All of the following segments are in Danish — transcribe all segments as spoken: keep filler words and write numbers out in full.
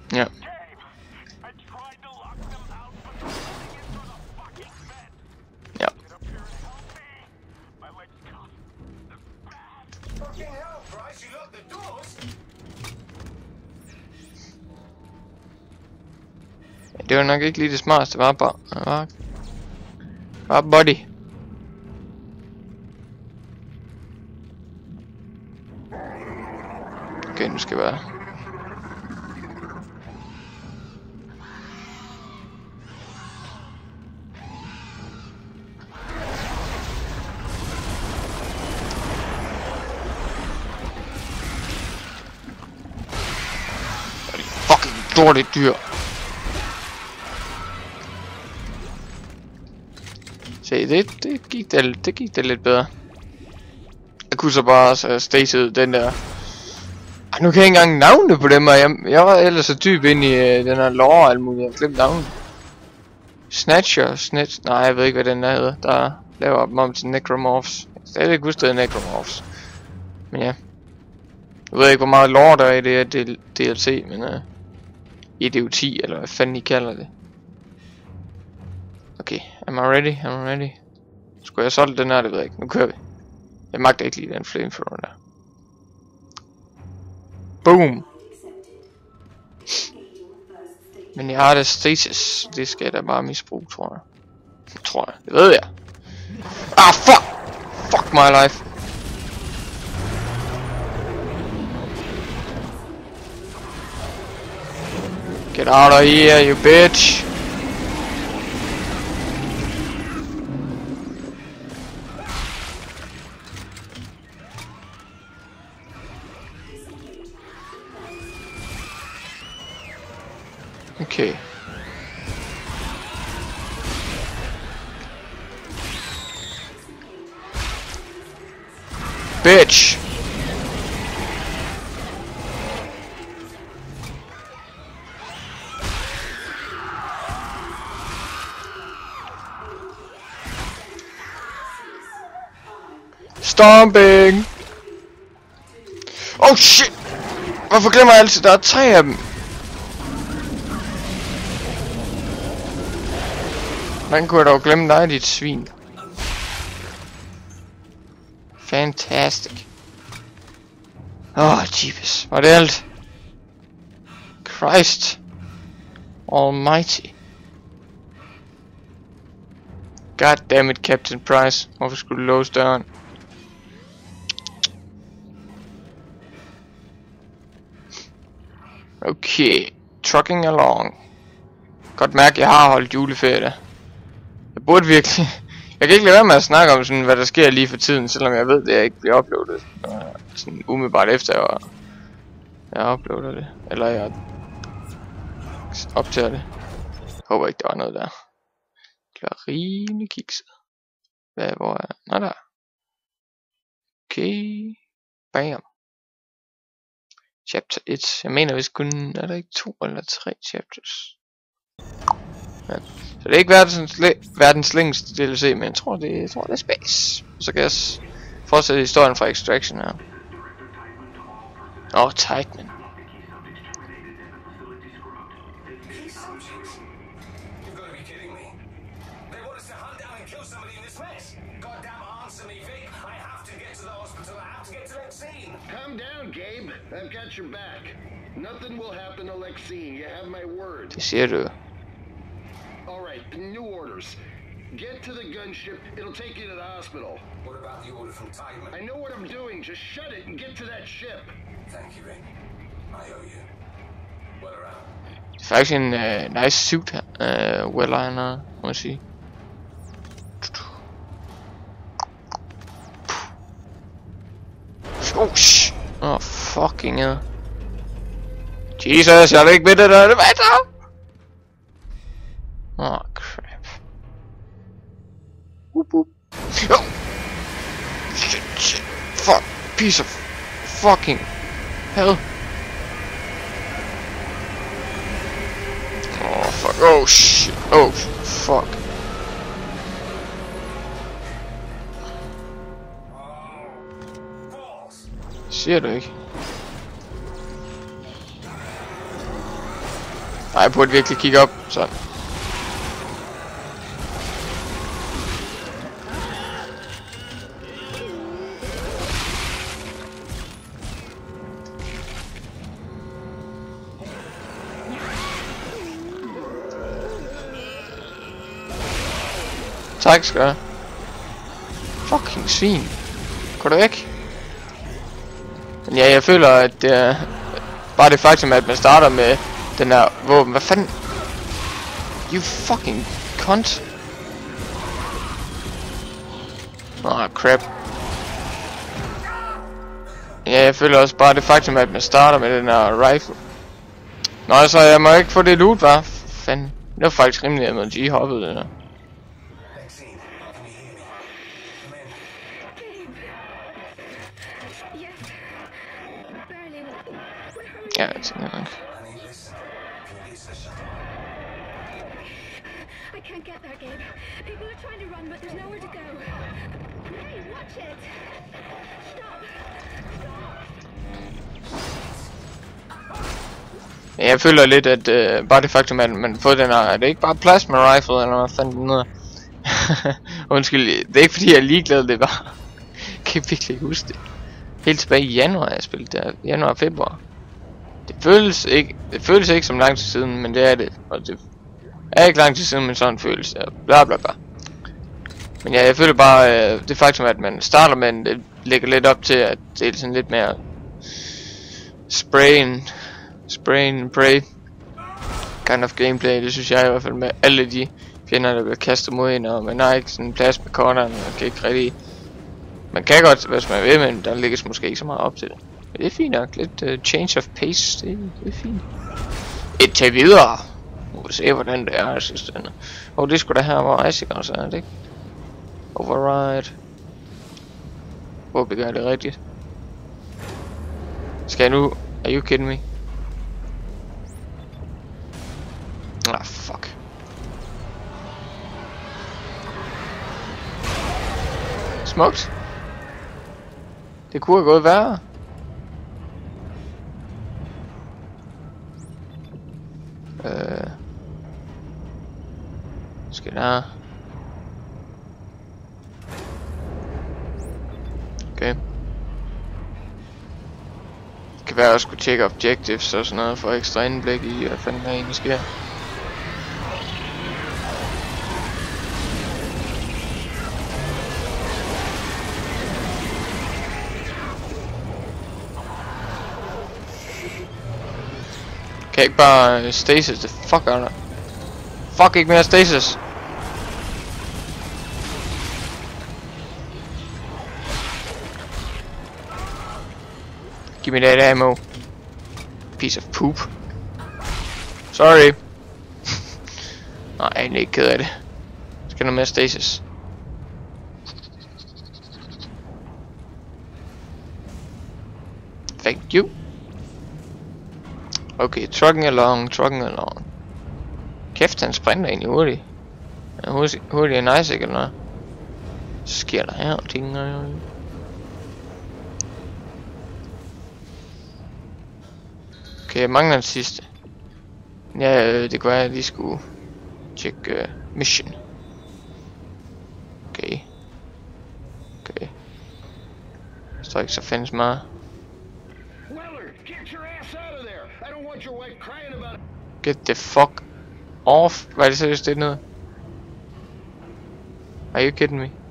Ja. Ja. Det var nok ikke lige det smarteste, var bare. Var, var body. Okay, nu skal jeg være. Fucking dårligt dyr. Se, det, det gik det, det gik det lidt bedre. Jeg kunne så bare så stagede den der. Ej, nu kan jeg ikke engang navne på dem, og jeg, jeg var ellers så dyb ind i uh, den her lore og alt muligt. Jeg glemte navnet. Snatcher, Snatch, nej jeg ved ikke hvad den der hedder. Der laver dem om til Necromorphs. Jeg ved ikke huske det er Necromorphs. Men ja. Jeg ved ikke hvor meget lore der er i det her D L C, men uh, i D U ti eller hvad fanden I kalder det. Okay, am I ready? Am I ready? Skulle jeg solgt den her? Det ved jeg ikke. Nu kører vi. Jeg magter ikke lige den flamethrower der. Boom! Men jeg har det stasis. Det skal jeg da bare misbruge, tror jeg. Tror jeg. Det ved jeg. Ah, fuck! Fuck my life. Get out of here, you bitch! Okay. Bitch. Stomping. Oh shit. Hvorfor glemmer jeg altid der er tre af dem? Man kunne dog glemme dig, dit svin. Fantastic. Åh, oh, jeepes. Var det alt? Christ. Almighty. God damn it, Captain Price. Hvorfor skulle du låse døren? Okay. Trucking along. Godt mærke, jeg har holdt juleferie der. Jeg burde virkelig... Jeg kan ikke lade være med at snakke om sådan, hvad der sker lige for tiden, selvom jeg ved, at jeg ikke bliver uploadet. Sådan umiddelbart efter jeg, jeg uploader det. Eller jeg optager det. Jeg håber ikke, der var noget der. Det var rimelig kikset. Hvad, hvor er... Nå der. Okay. Bam. Chapter et. Jeg mener vist kun... Er der ikke to eller tre chapters? Ja. Så det er ikke verdens, verdens længste D L C, men jeg tror det, jeg tror det er space. Så kan jeg fortsætte historien fra Extraction her. Åh, oh, tight, man. Calm down, Gabe. I've got your back. Nothing will happen to Lexine. You have my word. Det siger du. All right, new orders. Get to the gunship. It'll take you to the hospital. What about the order from Tideman? I know what I'm doing. Just shut it and get to that ship. Thank you, Rick. I owe you. Well around. Det er faktisk en uh, nice suit her. Uh, well-liner, må jeg sige. Oh, shh. Oh, fucking hell. Jesus, jeg er ikke med det der. Det var så. Oh, crap. Whoop, whoop. Oh. Shit, shit. Fuck. Piece of fucking hell. Oh, fuck. Oh, shit. Oh, fuck. Ser du ikke? Nej, jeg burde virkelig kigge op, så. Tak skal jeg. Fucking svin. Gå da væk. Men ja, jeg føler, at det er bare det faktum, at man starter med den her våben. Hvad fanden? You fucking cunt. Åh, oh, crap. Ja, jeg føler også bare det faktum, at man starter med den her rifle. Nå, så jeg må ikke få det loot, hva'? Fanden. Det var faktisk rimelig, at man G hoppede det der. Ja, jeg tænker nok. I can't get there, Gabe. People are trying to run, but there's nowhere to go. Hey, watch it! Stop! Ja, jeg føler lidt, at øh, bare det faktum, at man får den her, er det ikke bare plasma rifle, eller hvad fanden den hedder? Undskyld, det er ikke fordi jeg er ligeglad, det er bare... kan jeg virkelig ikke huske det. Helt tilbage i januar, jeg spillede der, januar og februar. Det føles ikke, det føles ikke som lang tid siden, men det er det. Og det er ikke lang tid siden, men sådan føles det. Bla bla bla. Men ja, jeg føler bare, øh, det faktum, at man starter med den, det lægger lidt op til, at det er sådan lidt mere spray and, spray and pray kind of gameplay. Det synes jeg i hvert fald med alle de fjender, der bliver kastet mod en, og man har ikke sådan en plads med corneren, man kan ikke rigtig... Man kan godt, hvis man vil, men der ligger måske ikke så meget op til det. Men det er fint nok. Lidt uh, change of pace. Det, det er fint. Et til videre. Nu vil se, hvordan det er, jeg synes det er. Og det skulle da her, hvor Isaac også er, det ikke? Override. Håber jeg gør det rigtigt. Skal jeg nu... Are you kidding me? Ah, fuck. Smukt. Det kunne have gået værre. Øh. Skal der. Okay. Det kan være, at jeg skulle tjekke objectives og sådan noget for ekstra indblik i, hvad fanden der egentlig sker. Kan ikke bare uh, stasis the fuck out of. Fuck, ikke mere stasis. Give me that ammo. Piece of poop. Sorry. Nej, jeg er egentlig ikke ked af det. Skal noget mere stasis. Thank you. Okay, trucking along, trucking along. Kæft, han sprinter egentlig hurtigt. Ja, hurtigt, hurtigt er nice, ikke eller noget? Så sker der her ting. Okay, jeg mangler den sidste. Ja, det kunne være, at jeg lige skulle tjekke uh, mission. Okay. Okay. Der står ikke så findes meget. Get the fuck off. Hvad er det seriøst, det er noget? Are you kidding me?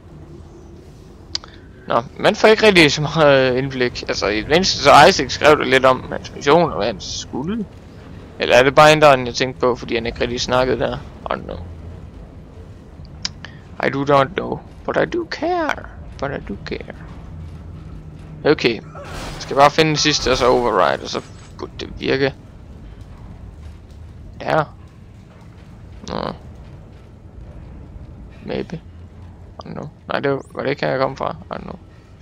Nå, man får ikke rigtig så meget indblik. Altså i det mindste så Isaac skrev det lidt om hans mission og hvad han skulle. Eller er det bare ænderen jeg tænkte på, fordi han ikke rigtig snakkede der? I don't know. I do not know, but I do care. But I do care. Okay. Jeg skal bare finde den sidste og så override, og så burde det virke. Ja. Nå. Maybe. I don't know. Nej, det var, var det ikke her jeg kom fra? I don't know.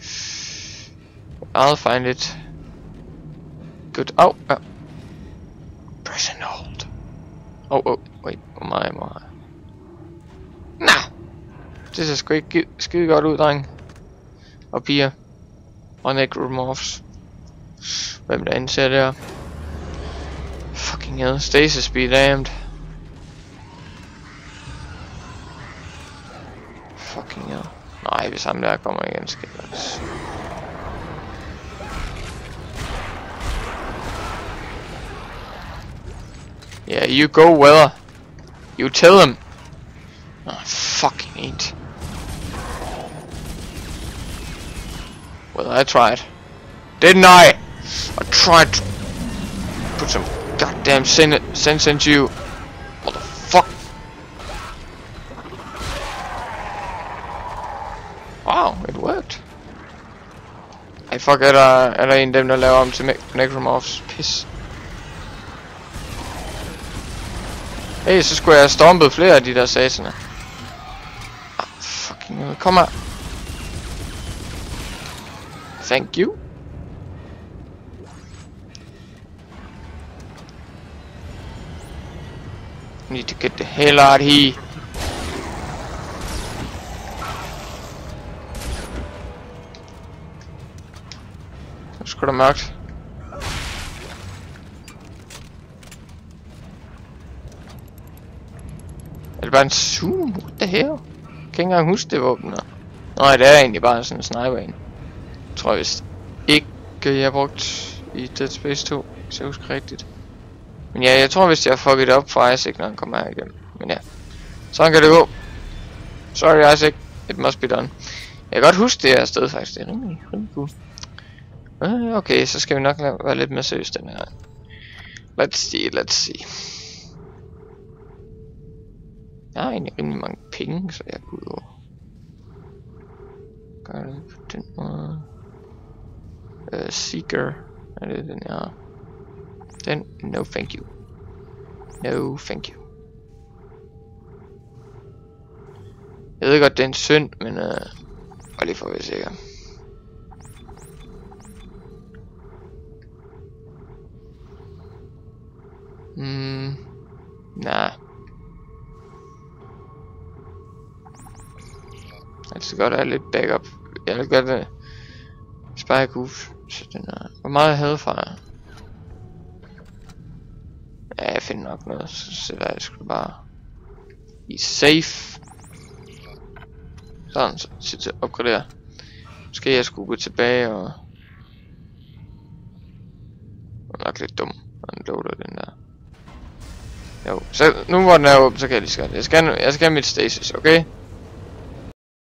I'll find it. Good. Oh, uh. Press and hold. Oh, oh, wait. Hvor meget må jeg? Nah! Det ser sgu ikke skide godt ud, dreng. Og piger. Og necromorphs. Hvem der indser der? Fucking Fucking hell, stasis be damned. Fucking hell. Nej, hvis ham der kommer igen, skal jeg også. Yeah, you go, Weather. You tell him. Oh, fucking ain't. Well, I tried. Didn't I? I tried to put some goddamn sen sense into you. What the fuck? Wow, it worked. Hey, fuck, er der, er der en af dem, der laver om til ne Necromorphs? Pis. Hey, så skulle jeg have stompet flere af de der sataner. Ah, fucking hell. Kom her. Thank you. Need to get the hell out here. Det er sgu da mørkt. Er det bare en zoom? What the hell? Jeg kan ikke engang huske det våben der. Nej, det er egentlig bare sådan en sniper en. Tror jeg vist ikke, jeg har brugt i Dead Space to, hvis jeg husker rigtigt. Men ja, jeg tror vist jeg har fucket det op for Isaac, når han kommer her igennem. Men ja, sådan kan det gå. Sorry Isaac, it must be done. Jeg kan godt huske det her sted faktisk, det er rimelig, rimelig cool. Uh, okay, så skal vi nok være lidt mere seriøst den her. Let's see, let's see. Jeg har egentlig rimelig mange penge, så jeg kunne jo gøre det på den måde. Uh, Seeker, er det den jeg har? Den, no thank you. No thank you. Jeg ved godt det er en synd, men uh, bare lige for at være sikker. Hmm, nej. Jeg skal godt have lidt backup. Jeg vil godt uh, spare jeg kunne. Så den er. Hvor meget jeg havde fra. Ja, jeg finder nok noget. Så sætter jeg sgu bare i safe. Sådan, så sit til at opgradere. Måske jeg skulle gå tilbage og. Jeg er nok lidt dum. Og den loader den der. Jo, så nu hvor den er åben, så kan jeg lige skade. Jeg skal, jeg skal have mit stasis, okay?